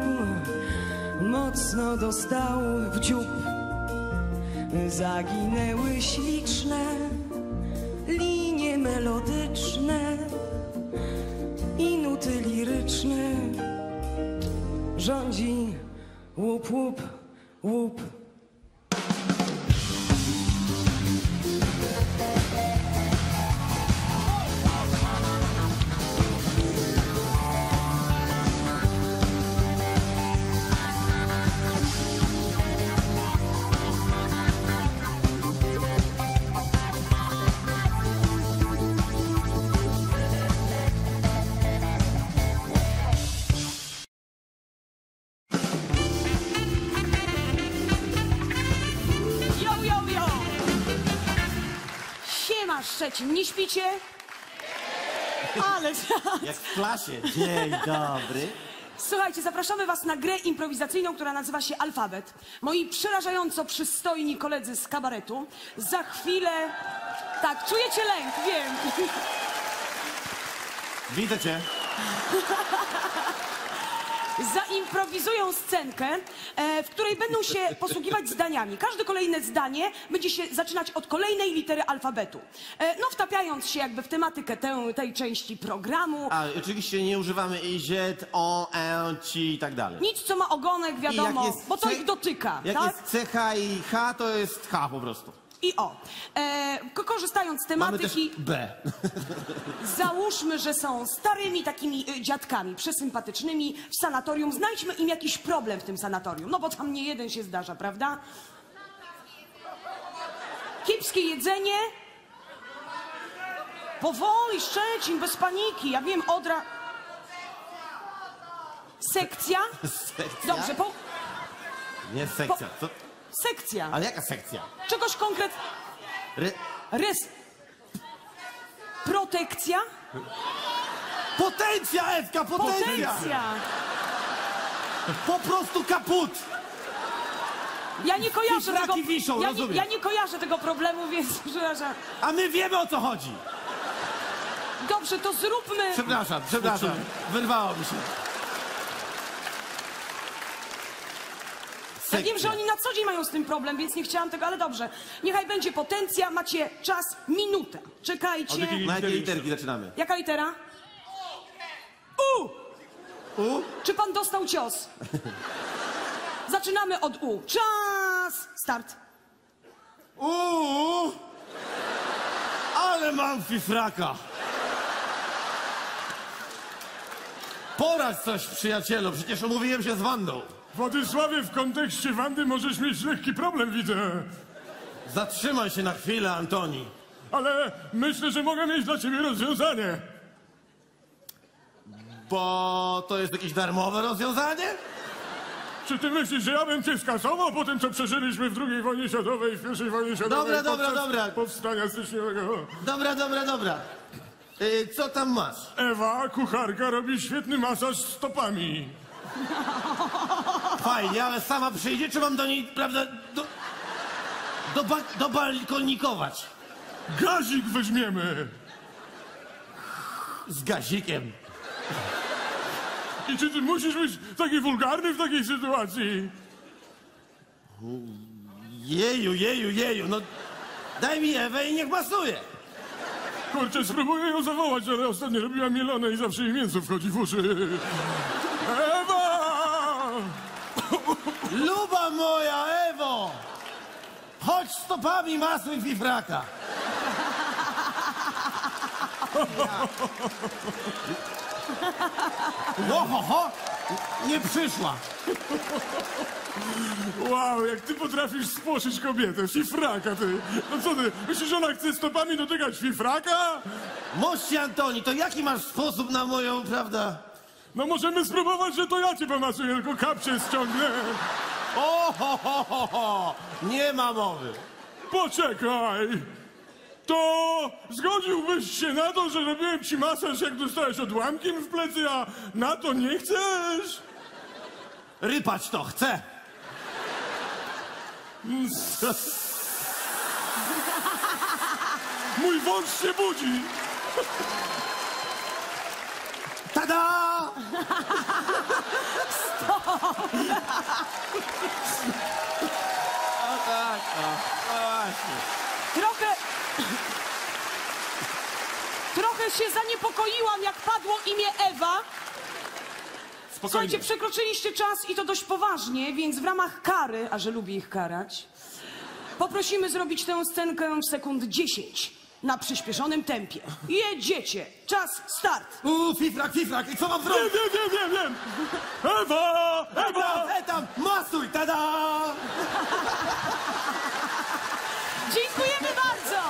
mocno dostał w dziób. Zaginęły śliczne linie melodyczne i nuty liryczne. Rządzi łup, łup, łup. Szczecin, nie śpicie? Ale... Jak w klasie. Dzień dobry. Słuchajcie, zapraszamy was na grę improwizacyjną, która nazywa się Alfabet. Moi przerażająco przystojni koledzy z kabaretu za chwilę... Tak, czujecie lęk, wiem. Widzę cię. Zaimprowizują scenkę, w której będą się posługiwać zdaniami. Każde kolejne zdanie będzie się zaczynać od kolejnej litery alfabetu. No, wtapiając się jakby w tematykę tej części programu. A oczywiście nie używamy i z, o, ci i tak dalej. Nic, co ma ogonek, wiadomo, bo to ich dotyka, jak tak? jest CH i H, to jest H po prostu. I o. Korzystając z tematyki... Mamy też B. Załóżmy, że są starymi takimi dziadkami, przesympatycznymi w sanatorium. Znajdźmy im jakiś problem w tym sanatorium. No bo tam nie jeden się zdarza, prawda? Kiepskie jedzenie. Powoli, Szczecin, bez paniki. Ja wiem, Odra... Sekcja? Sekcja? Dobrze, Nie sekcja. Co? Sekcja. Ale jaka sekcja? Czegoś konkretnego. Protekcja? Potencja, Ewka, potencja! Potencja. Po prostu kaput! Ja nie kojarzę tego... wiszą, rozumiem. Ja nie kojarzę tego problemu, więc... A my wiemy, o co chodzi! Dobrze, to zróbmy... Przepraszam, wyrwało mi się. Ja wiem, że oni na co dzień mają z tym problem, więc nie chciałam tego, ale dobrze. Niechaj będzie potencja, macie czas minutę. Czekajcie. Na jakiej literki zaczynamy? Jaka litera? U! U? Czy pan dostał cios? Zaczynamy od U. Czas! Start. Ale mam fifraka. Poradź coś, przyjacielu, przecież umówiłem się z Wandą. Władysławie, w kontekście Wandy możesz mieć lekki problem, widzę. Zatrzymaj się na chwilę, Antoni. Ale myślę, że mogę mieć dla ciebie rozwiązanie. Bo to jest jakieś darmowe rozwiązanie? Czy ty myślisz, że ja bym cię skasował po tym, co przeżyliśmy w II wojnie światowej, w I wojnie światowej? Dobra. Powstania styczniowego. Dobra. Co tam masz? Ewa, kucharka, robi świetny masaż stopami. Fajnie, ale sama przyjdzie, czy mam do niej, prawda, do balkonikować? Gazik weźmiemy. z gazikiem. I czy ty musisz być taki wulgarny w takiej sytuacji? Jeju, no daj mi Ewę i niech masuje. Kurczę, spróbuję ją zawołać, ale ostatnio robiła mielone i zawsze jej mięso wchodzi w uszy. Ewa! Luba moja Ewo! Chodź stopami masuj fifraka. Ho, nie przyszła. Wow, jak ty potrafisz spłoszyć kobietę, fifraka ty. No co ty, myślisz, że ona chce stopami dotykać fifraka? Mości Antoni, to jaki masz sposób na moją, prawda? No możemy spróbować, że to ja cię pomasuję, tylko kapcie ściągnę. Ho, nie ma mowy. Poczekaj. To zgodziłbyś się na to, że robiłem ci masaż, jak dostałeś odłamkiem w plecy, a na to nie chcesz? Rypać to chcę. Mój wąż się budzi. Tada! Trochę się zaniepokoiłam, jak padło imię Ewa. Słuchajcie, przekroczyliście czas i to dość poważnie, więc w ramach kary, a że lubię ich karać, poprosimy zrobić tę scenkę w sekund 10 na przyspieszonym tempie. Jedziecie. Czas, start. Fifrak, i co mam zrobić? Wiem. Ewa! Tam, masuj, tada! Dziękujemy bardzo.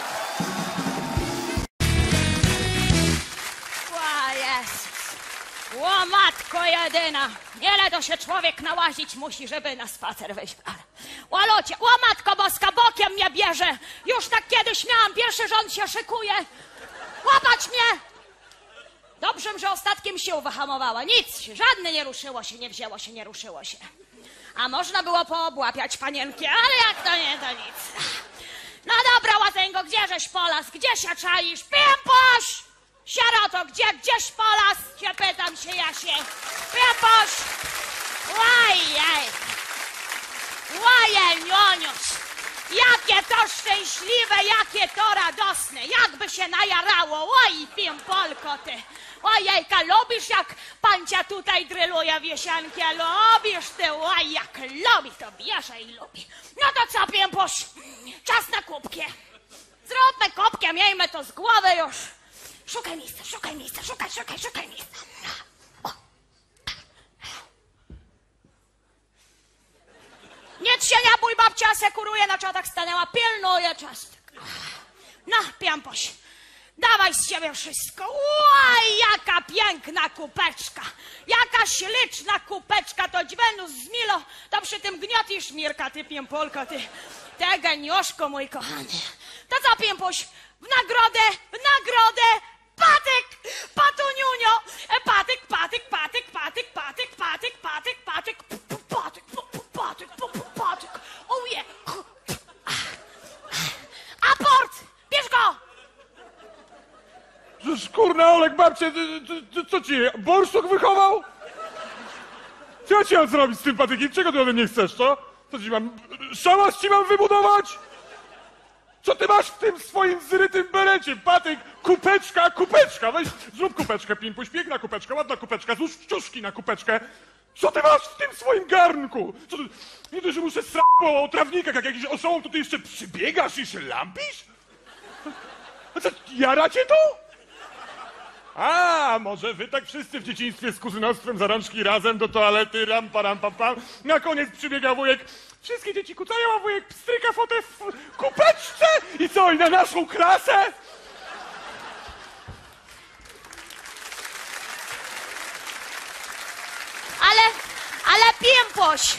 O Jezus! O matko jedyna! Ile to się człowiek nałazić musi, żeby na spacer wyjść. O ludzie! O matko boska! Bokiem mnie bierze! Już tak kiedyś miałam, pierwszy rząd się szykuje! Łapać mnie! Dobrze, że ostatkiem sił wyhamowała. Nic! Żadne nie ruszyło się, nie ruszyło się. A można było poobłapiać panienki, ale jak to nie, to nic. No dobra, Łazęgo, gdzieżeś polas? Gdzie się czaisz? Piępoś! Sieroto, gdzieś polas? Się pytam się, Jasie. Piępoś! Łajej, nioniuś! Jakie to szczęśliwe, jakie to radosne! Jakby się najarało! Oj, Pimpolko, ty! Ojejka, lubisz, jak pancia tutaj dryluje wiesianki? Lubisz ty? Oj, jak lubi, to bierze i lubi. No to co, Piępuś? Czas na kubkie. Zróbmy kubkiem, miejmy to z głowy już. Szukaj miejsca, szukaj miejsca. Nic się nie bój, babcia asekuruje, na czatach stanęła, pilnuje czas. No, Piępuś, dawaj z siebie wszystko. Oj, jaka piękna kupeczka. Jaka śliczna kupeczka. To dźwenus z Milo, to przy tym gniotisz, Mirka, ty Piępolko, ty. Te genioszko, mój kochany. To co, Piępuś, w nagrodę, patyk, patuniunio. Patyk. Ojej. Aport, bierz go. Żeż kurna, Olek, babcie, co ci, borszczuk wychował? Co ja ci mam zrobić z tym patykiem? Czego ty ode mnie chcesz, co? Co ci mam, szałas ci mam wybudować? Co ty masz w tym swoim zrytym berecie? Patyk, kupeczka, weź, zrób kupeczkę, Pimpuś, piękna kupeczka, ładna kupeczka, złóż wciuszki na kupeczkę. Co ty masz w tym swoim garnku? Co ty, nie dość, że muszę srać po trawnikach, jak jakiś oszołom, to ty jeszcze przybiegasz i się lampisz? A co, jaracie to? A, może wy tak wszyscy w dzieciństwie z kuzynostwem za rączki razem do toalety, ram, pam. Na koniec przybiega wujek. Wszystkie dzieci kucają, a wujek pstryka fotę w kupeczce. I co, i na naszą klasę? Ale Piępuś.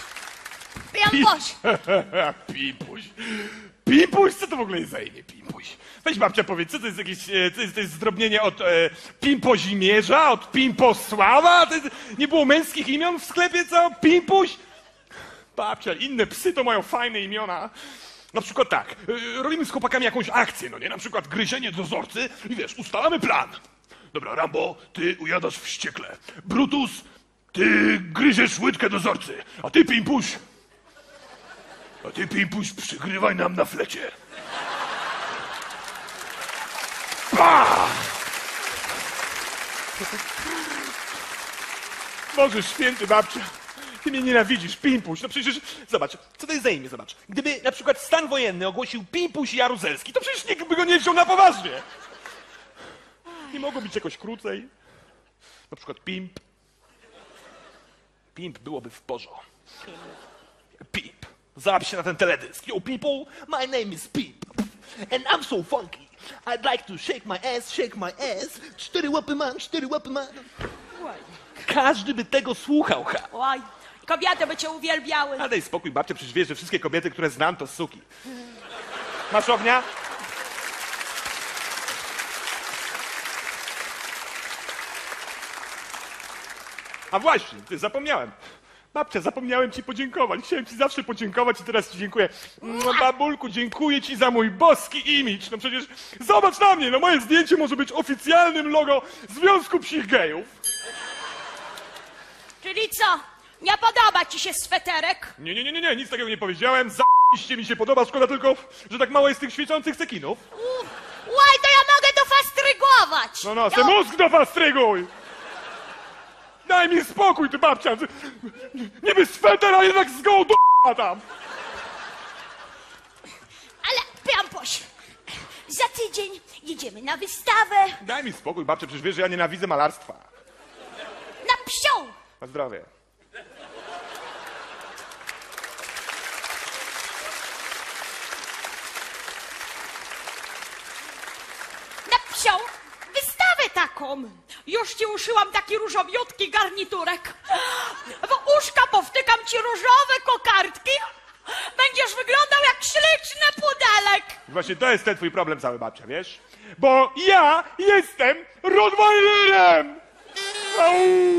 Pimpuś? Co to w ogóle jest za imię, Pimpuś? Weź babcia powiedz, co to jest jakieś, to jest zdrobnienie od Pimpozimierza, od Pimposława? Nie było męskich imion w sklepie, co? Pimpuś? Babcia, inne psy to mają fajne imiona. Na przykład tak, robimy z chłopakami jakąś akcję, no nie? Na przykład gryzienie dozorcy i wiesz, ustalamy plan. Dobra, Rambo, ty ujadasz wściekle. Brutus, ty gryziesz łydkę dozorcy. A ty, Pimpuś, przygrywaj nam na flecie. Boże święty, babcia. Ty mnie nienawidzisz, Pimpuś. No przecież, zobacz, co to jest za imię, zobacz. Gdyby na przykład stan wojenny ogłosił Pimpuś Jaruzelski, to przecież nikt by go nie wziął na poważnie. Nie mogło być jakoś krócej. Na przykład Pimp. Pimp byłoby w porządku. Pimp. Załap się na ten teledysk. Yo, people, my name is Pimp. And I'm so funky. I'd like to shake my ass. 4 łapy mam. Każdy by tego słuchał, ha. Oj, kobiety by cię uwielbiały. A daj spokój, babcia, przecież wiesz, że wszystkie kobiety, które znam, to suki. Masz ognia? A właśnie, ty, zapomniałem. Babcia, zapomniałem ci podziękować. Chciałem ci zawsze podziękować i teraz ci dziękuję. Babulku, dziękuję ci za mój boski imidż. No przecież zobacz na mnie, no moje zdjęcie może być oficjalnym logo Związku Psich Gejów. Czyli co? Nie podoba ci się sweterek? Nie, nic takiego nie powiedziałem. Za***ście mi się podoba, szkoda tylko, że tak mało jest tych świecących cekinów. Łaj, to ja mogę dofastrygować. No, se mózg dofastryguj! Daj mi spokój, ty babcia! Niby sweter, a jednak z gołą do tam! Ale, Pampuś, za tydzień jedziemy na wystawę Daj mi spokój, babcia, przecież wiesz, że ja nienawidzę malarstwa. na psią. Na zdrowie. Na psią wystawę taką. Już ci uszyłam taki różowiutki garniturek. W uszka powtykam ci różowe kokardki. Będziesz wyglądał jak śliczny pudelek. Właśnie to jest ten twój problem cały, babcia, wiesz? Bo ja jestem Rottweilerem! Au!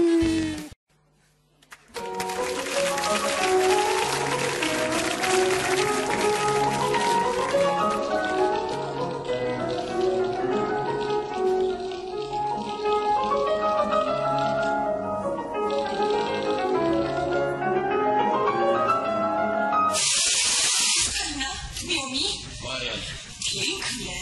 Miło mi? Pięknie.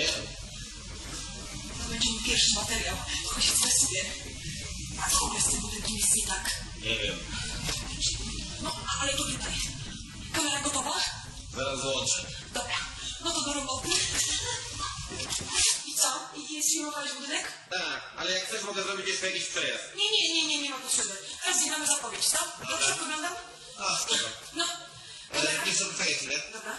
To będzie mój pierwszy materiał. Trochę się stresuję. A w ogóle z tym budynkiem jest nie tak. Nie wiem. No, ale to tutaj. Kamera gotowa? Zaraz złączę. Dobra. No to do roboty. I co? I sfilmowałeś budynek? Tak, ale jak chcesz, mogę zrobić jeszcze jakiś przejazd. Nie ma potrzeby. Teraz zjadamy zapowiedź, co? Dobrze wyglądam? A, spoko. No. Ale jeszcze poczekaj chwilę. Dobra.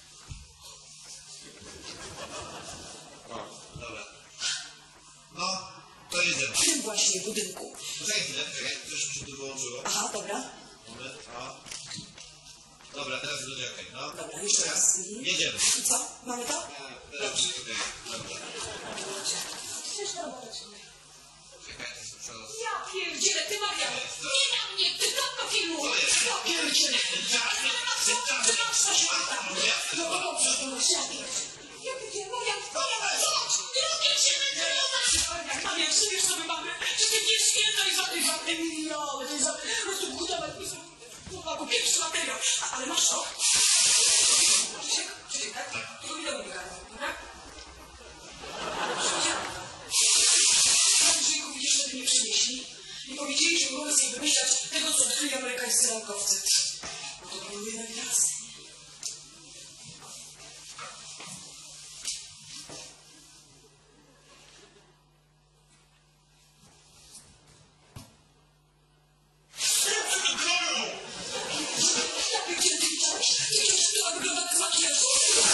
O, dobra. No, to jedziemy. W tym właśnie budynku. Poczekaj chwilę, coś się tu wyłączyło. Aha, dobra. Moment, o. Dobra, teraz będzie okej, no. Dobra, jeszcze raz. Jedziemy. I co? Mamy to? Teraz okej, dobra. Ciężka robota ciągle. Czekaj, co? Ja pierdzielę, ty Marian! Nie na mnie, ty tylko filmu! Ja pierdzielę! Ty masz coś lata! No dobrze, to masz ja pierdzielę! Ja pierdzielę, Marian, zobacz! Drugie się wykręca! Marian, czy wiesz co my mamy? Że ty wiesz, ile to jest za te miliony, to jest za po prostu budować po pierwszy materiał. Ale masz to? Krzysiek, tak? To mi do mnie gadał, dobra? Krzysiek, widzisz, żeby nie przynieśli i powiedzieli, że mogę sobie wymyślać tego, co odkryli amerykańscy naukowcy. No to był jednak raz. Ja pierdzielę, ty widziałeś? Ty widziałeś, że to wygląda bez makijażu?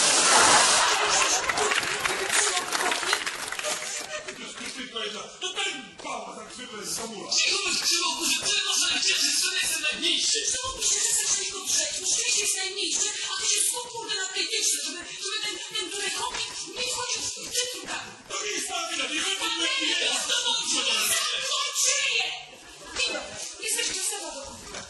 To ten pałac jak zwykle z Samura. Cicho bez krzywoku, że tylko żalicie, że syn jest najmniejszy. Czemu piszesz, że chcesz niego drzeć? No rzeczywiście jest najmniejszy, a ty się skup kurde na tej wieczce, żeby ten tutaj chłopik nie wchodził w centrum tam. To nie jest ta wina, nie chodzi Ale nie jest to dobrze! Zamknąć je! Mimo, jesteś dostawa do kumpla.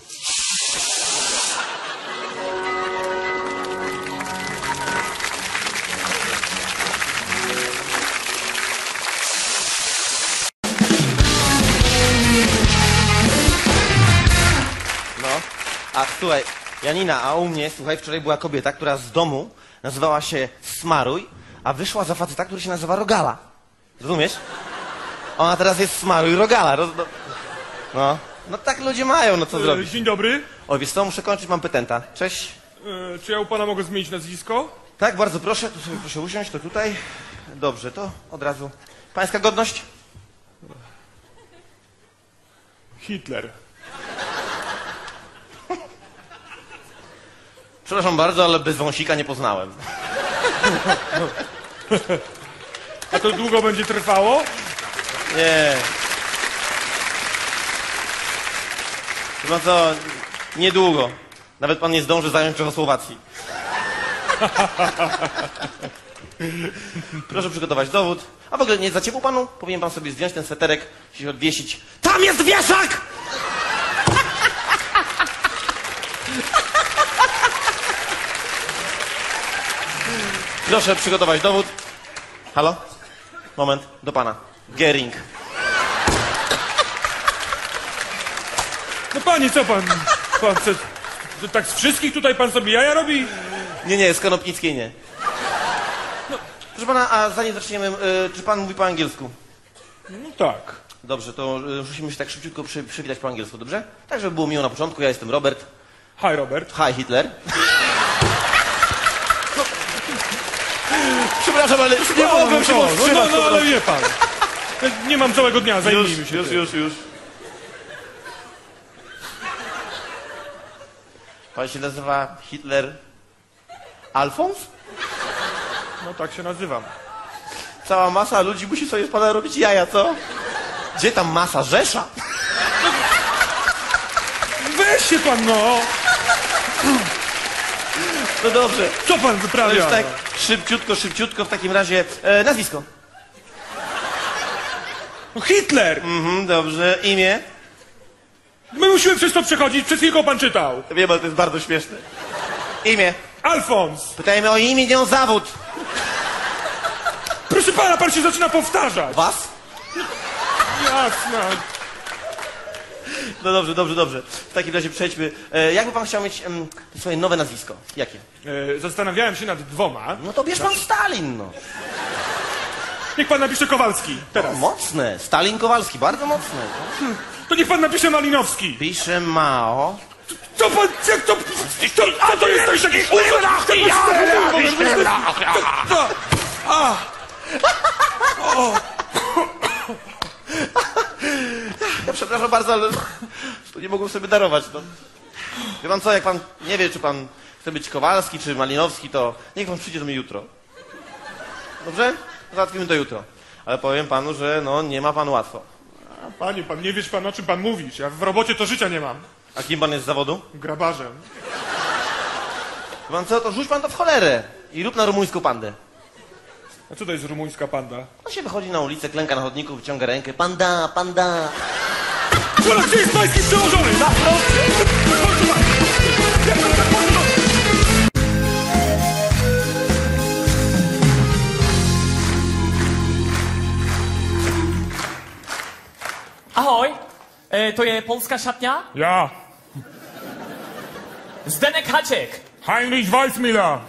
A słuchaj, Janina, a u mnie, słuchaj, wczoraj była kobieta, która z domu nazywała się Smaruj, a wyszła za faceta, który się nazywa Rogala. Rozumiesz? Ona teraz jest Smaruj Rogala. No tak ludzie mają, no co zrobić? Dzień dobry. O, wiesz co, muszę kończyć, mam pytenta. Cześć. Czy ja u pana mogę zmienić nazwisko? Tak, bardzo proszę, tu sobie proszę usiąść, to tutaj. Dobrze, to od razu. Pańska godność? Hitler. Przepraszam bardzo, ale bez wąsika nie poznałem. A to długo będzie trwało? Nie. Chyba co, niedługo. Nawet pan nie zdąży zająć Czechosłowacji. Proszę przygotować dowód. A w ogóle nie za ciepło panu? Powinien pan sobie zdjąć ten sweterek, się odwiesić. Tam jest wieszak! Proszę przygotować dowód. Halo? Moment, do pana. Gering. No panie, co pan chce? Tak z wszystkich tutaj pan sobie jaja robi? Nie, z Konopnickiej nie. No, proszę pana, a zanim zaczniemy, czy pan mówi po angielsku? No tak. Dobrze, to musimy się tak szybciutko przywitać po angielsku, dobrze? Tak, żeby było miło na początku. Ja jestem Robert. Hi, Robert. Hi, Hitler. No. Przepraszam, ale nie mogłem się powstrzymać. No, ale wie pan. Nie mam całego dnia, zajmijmy się. Już. Pan się nazywa Hitler Alfons? No tak się nazywam. Cała masa ludzi musi sobie z pana robić jaja, co? Gdzie tam masa? Rzesza? Weź się pan, no! No dobrze. Co pan To wyprawia? już tak szybciutko w takim razie. Nazwisko. No Hitler! Dobrze. Imię? My musimy przez to przechodzić, przed chwilką pan czytał. Wiem, ale to jest bardzo śmieszne. Imię. Alfons! Pytajmy o imię, nie o zawód. Proszę pana, pan się zaczyna powtarzać. Was? Jasne. No dobrze. W takim razie przejdźmy. Jakby pan chciał mieć swoje nowe nazwisko? Jakie? Zastanawiałem się nad dwoma. No to bierz pan Stalin, no. Niech pan napisze Kowalski. Teraz. Mocne. Stalin Kowalski, bardzo mocne. To niech pan napisze Malinowski. Pisze Mao. Co pan, jak to... A to jest jakiś... Ja przepraszam bardzo, ale to nie mogłem sobie darować. No. Wie pan co, jak pan nie wie, czy pan chce być Kowalski, czy Malinowski, to niech pan przyjdzie do mnie jutro. Dobrze? Załatwimy to jutro. Ale powiem panu, że no nie ma pan łatwo. Panie, pan nie wiesz pan, o czym pan mówisz. Ja w robocie to życia nie mam. A kim pan jest z zawodu? Grabarzem. Wie pan co, to rzuć pan to w cholerę i rób na rumuńską pandę. A co to jest rumuńska panda? On się wychodzi na ulicę, klęka na chodniku, wyciąga rękę. Panda, panda. Pola, gdzie jest pański przełożony? Na Ahoj, to je polska szatnia? Ja, Zdenek Haciek. Heinrich Weissmiller.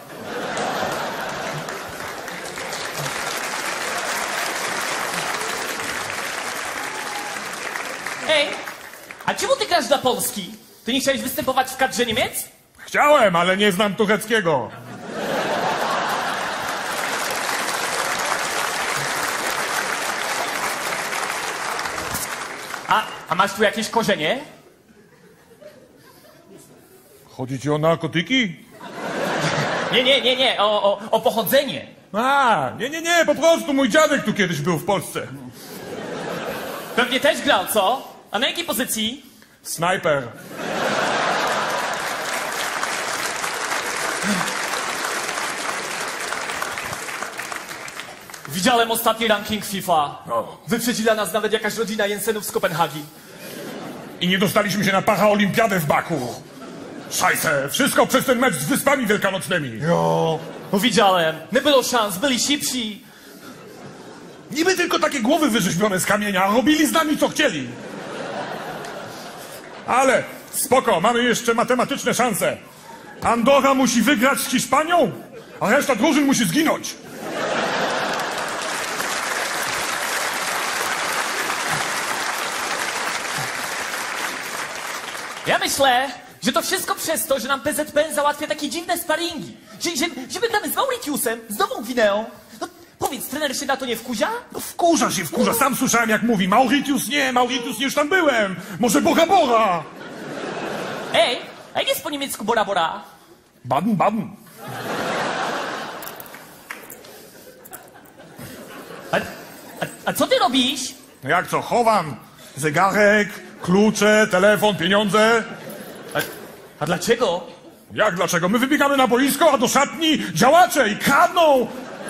Ej, a czemu ty grasz dla Polski? Ty nie chciałeś występować w kadrze Niemiec? Chciałem, ale nie znam Tucheckiego. A masz tu jakieś korzenie? Chodzi ci o narkotyki? Nie, o pochodzenie. A, nie, po prostu mój dziadek tu kiedyś był w Polsce. Pewnie też grał, co? A na jakiej pozycji? Snajper. Widziałem ostatni ranking FIFA. Wyprzedzila nas nawet jakaś rodzina Jensenów z Kopenhagi. I nie dostaliśmy się na pacha olimpiadę w Baku. Szajse, wszystko przez ten mecz z Wyspami Wielkanocnymi. No widziałem. Nie było szans, byli szybsi. Niby tylko takie głowy wyrzeźbione z kamienia, a robili z nami co chcieli. Ale Spoko, mamy jeszcze matematyczne szanse. Andorra musi wygrać z Hiszpanią, a reszta drużyn musi zginąć. Ja myślę, że to wszystko przez to, że nam PZPN załatwia takie dziwne sparingi. Że my gramy z Mauritiusem, z Nową Gwineą. No, powiedz, trener się na to nie wkuzia? No wkurza się, wkurza. Sam słyszałem jak mówi. Mauritius nie, już tam byłem. Może Bora Bora. Ej, a jak jest po niemiecku Bora Bora? Baden, Baden. A co ty robisz? No jak co, chowam zegarek, klucze, telefon, pieniądze. A dlaczego? Jak dlaczego? My wybiegamy na boisko, a do szatni działacze i kradną.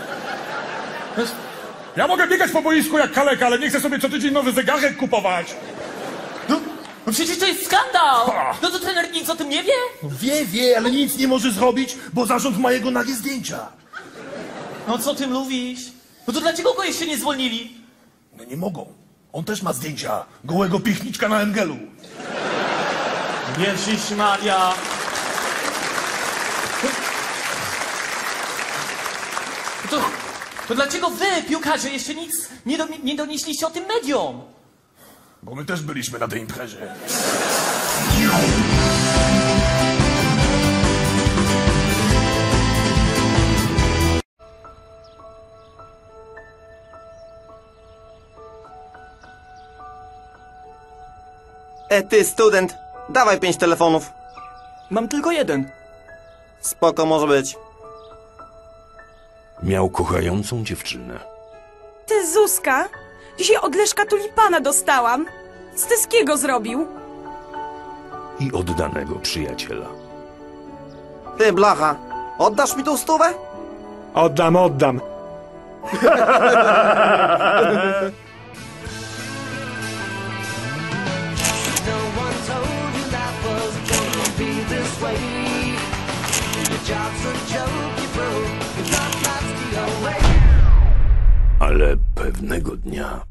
Ja mogę biegać po boisku jak kaleka, ale nie chcę sobie co tydzień nowy zegarek kupować. No przecież to jest skandal! Ha. No to trener nic o tym nie wie? No wie, ale nic nie może zrobić, bo zarząd ma jego nagie zdjęcia. No co ty mówisz? No to dlaczego go jeszcze nie zwolnili? No nie mogą. On też ma zdjęcia gołego piechniczka na Engelu. Jezus Maria. To dlaczego wy, piłkarze, jeszcze nic nie donieśliście o tym mediom? Bo my też byliśmy na tej imprezie. Ty, student, dawaj 5 telefonów. Mam tylko jeden. Spoko, może być. Miał kochającą dziewczynę. Ty, Zuzka, dzisiaj od Leszka tulipana dostałam. Co ty z kiego zrobił? I oddanego przyjaciela. Ty, blacha, oddasz mi tą stówę? Oddam. Ale pewnego dnia...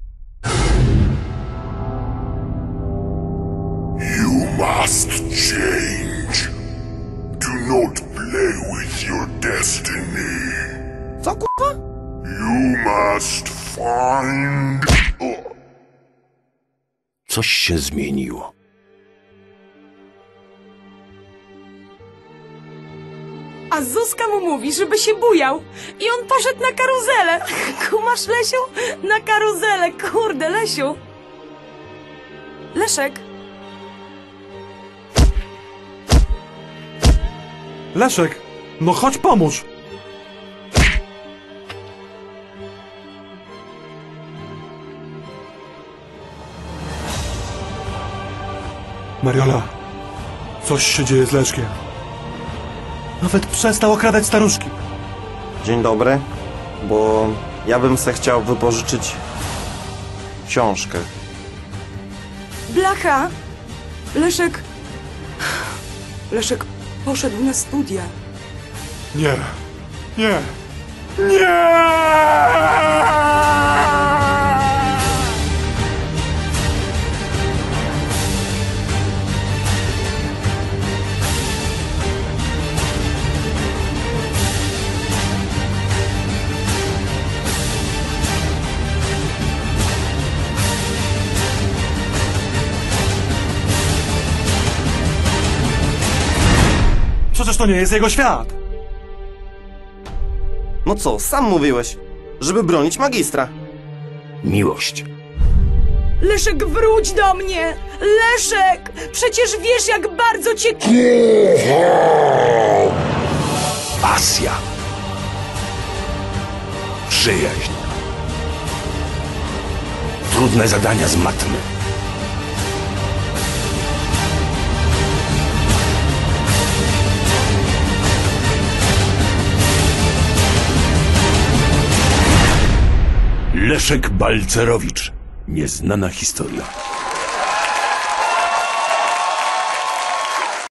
You must change. Do not play with your destiny. Co, kurwa? You must find... Coś się zmieniło. A Zuzka mu mówi, żeby się bujał. I on poszedł na karuzelę. Kumasz, Lesiu? Na karuzelę. Kurde, Lesiu. Leszek. Leszek, no chodź pomóż. Mariola, coś się dzieje z Leszkiem. Nawet przestał okradać staruszki. Dzień dobry, bo ja bym se chciał wypożyczyć książkę. Blacha. Leszek poszedł na studia. Nie. Przecież to nie jest jego świat. No co, sam mówiłeś, żeby bronić magistra. Miłość. Leszek, wróć do mnie! Leszek! Przecież wiesz, jak bardzo cię... Pasja. Przyjaźń. Trudne zadania z matmy. Leszek Balcerowicz. Nieznana historia.